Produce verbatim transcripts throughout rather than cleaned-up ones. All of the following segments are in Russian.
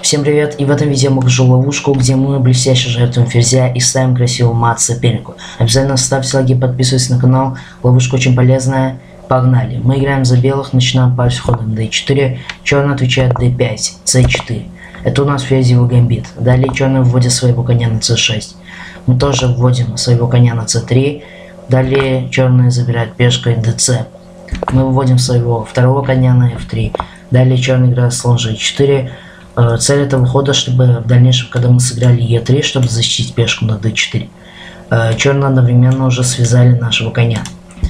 Всем привет, и в этом видео мы покажу ловушку, где мы блестяще жертвуем ферзя и ставим красивый мат сопернику. Обязательно ставьте лайки, подписывайтесь на канал, ловушка очень полезная. Погнали. Мы играем за белых, начинаем пальц ходом дэ четыре, черный отвечает дэ пять, цэ четыре. Это у нас ферзевый гамбит. Далее черный вводит своего коня на цэ шесть. Мы тоже вводим своего коня на цэ три. Далее черный забирает пешкой дэ цэ. Мы выводим своего второго коня на эф три. Далее черный играет слон жэ четыре. Цель этого хода, чтобы в дальнейшем, когда мы сыграли е три, чтобы защитить пешку на дэ четыре, черные одновременно уже связали нашего коня.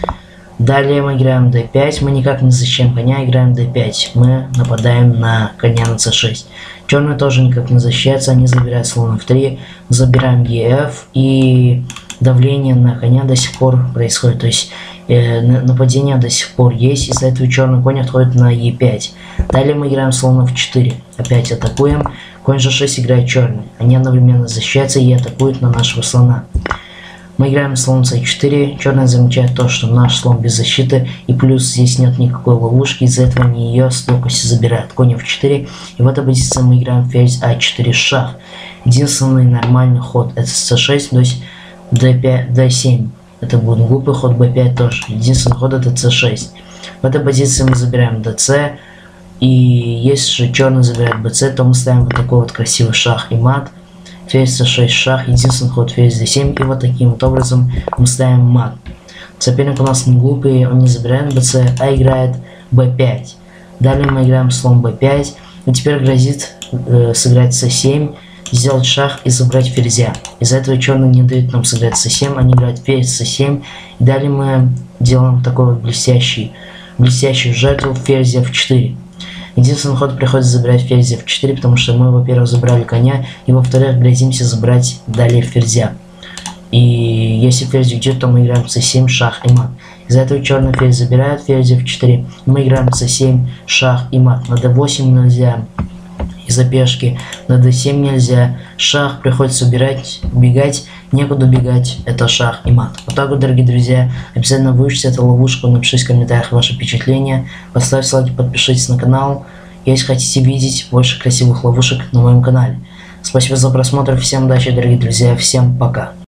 Далее мы играем дэ пять, мы никак не защищаем коня, играем дэ пять, мы нападаем на коня на цэ шесть. Черные тоже никак не защищаются, они забирают слон эф три, забираем еф, и давление на коня до сих пор происходит, то есть э, нападение до сих пор есть, из-за этого черный конь отходит на е пять. Далее мы играем слон эф четыре, опять атакуем, конь жэ шесть играет черный, они одновременно защищаются и атакуют на нашего слона. Мы играем слон цэ четыре, черный замечает то, что наш слон без защиты, и плюс здесь нет никакой ловушки, из-за этого они ее с легкостью забирают. Конь эф четыре, и в этой позиции мы играем ферзь а четыре шах. Единственный нормальный ход это цэ шесть, то есть дэ пять, дэ семь. Это будет глупый ход, бэ пять тоже. Единственный ход это цэ шесть. В этой позиции мы забираем дэ цэ, и если же черный забирает бэ цэ, то мы ставим вот такой вот красивый шах и мат. Ферзь цэ шесть шах, единственный ход ферзь дэ семь, и вот таким вот образом мы ставим мат. Соперник у нас не глупый, он не забирает бэ цэ, а играет бэ пять. Далее мы играем слон бэ пять, и теперь грозит э, сыграть цэ семь, сделать шах и забрать ферзя. Из-за этого черный не дает нам сыграть цэ семь, они играют ферзь цэ семь, и далее мы делаем такой вот блестящий, блестящую жертву ферзя эф четыре. Единственный ход приходится забирать ферзя эф четыре, потому что мы, во-первых, забрали коня, и, во-вторых, грозимся забрать далее ферзя. И если ферзь уйдет, то мы играем цэ семь, шах и мат. Из-за этого черный ферзь забирает ферзь эф четыре, мы играем цэ семь, шах и мат. На дэ восемь нельзя из-за пешки, на дэ семь нельзя, шах приходится убирать, убегать, некуда убегать, это шах и мат. Вот так вот, дорогие друзья, обязательно выучите эту ловушку, напишите в комментариях ваши впечатления, поставьте лайк, подпишитесь на канал, если хотите видеть больше красивых ловушек на моем канале. Спасибо за просмотр, всем удачи, дорогие друзья, всем пока.